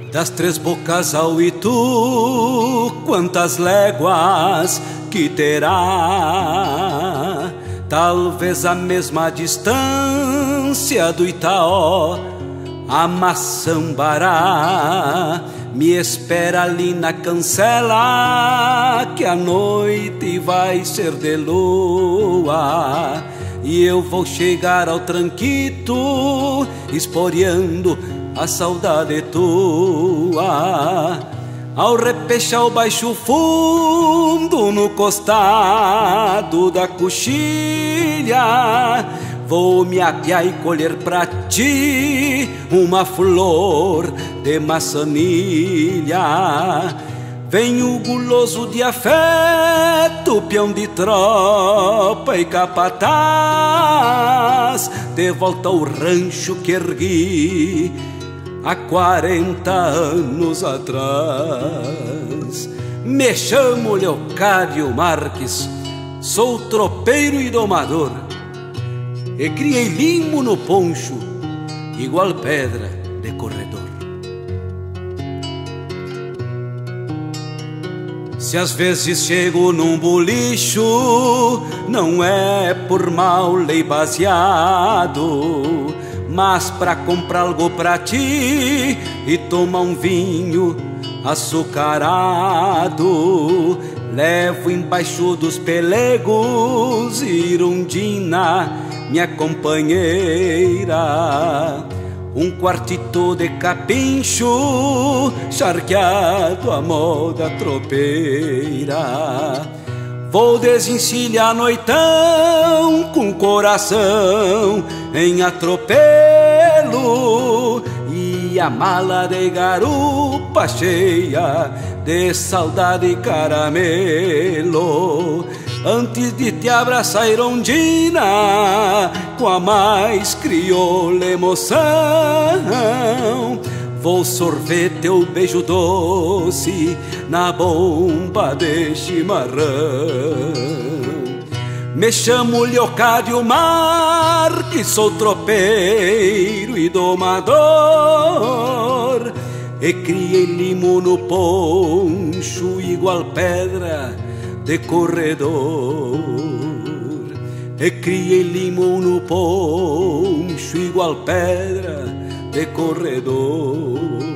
Das Três Bocas ao Itu, quantas léguas que terá? Talvez a mesma distância do Itaó a Maçambará. Me espera ali na cancela, que a noite vai ser de lua, e eu vou chegar ao tranquito, esporeando a saudade tua. Ao repechar o baixo fundo no costado da coxilha, vou me apiar e colher pra ti uma flor de maçanilha. Venho guloso de afeto, peão de tropa e capataz, de volta ao rancho que ergui há 40 anos atrás. Me chamo Leocádio Marques, sou tropeiro e domador, e criei limo no poncho, igual pedra de corredor. Se às vezes chego num bolicho, não é por mal lei baseado, mas pra comprar algo pra ti e tomar um vinho açucarado. Levo embaixo dos pelegos Irundina, minha companheira, um quartito de capincho charqueado à moda tropeira. Vou desencilhar noitão com coração em atropelo, e a mala de garupa cheia de saudade e caramelo. Antes de te abraçar, Irondina, com a mais crioula emoção, vou sorver teu beijo doce na bomba de chimarrão. Me chamo Leocádio Marques, sou tropeiro e domador, e criei limo no poncho igual pedra de corredor. E criei limo no poncho igual pedra de corredor.